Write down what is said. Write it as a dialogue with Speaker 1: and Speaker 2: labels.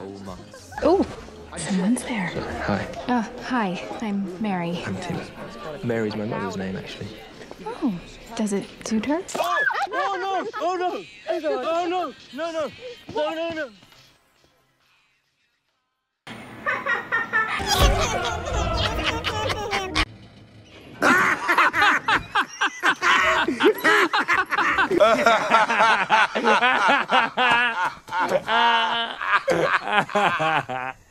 Speaker 1: Oh, someone's there.
Speaker 2: Hi.
Speaker 1: Hi, I'm Mary.
Speaker 2: I'm Tim. Mary's my mother's name, actually.
Speaker 1: Oh, does it suit her?
Speaker 3: Oh, no! Oh, no! Oh, no! No, no! No, no, no! Ha ha ha!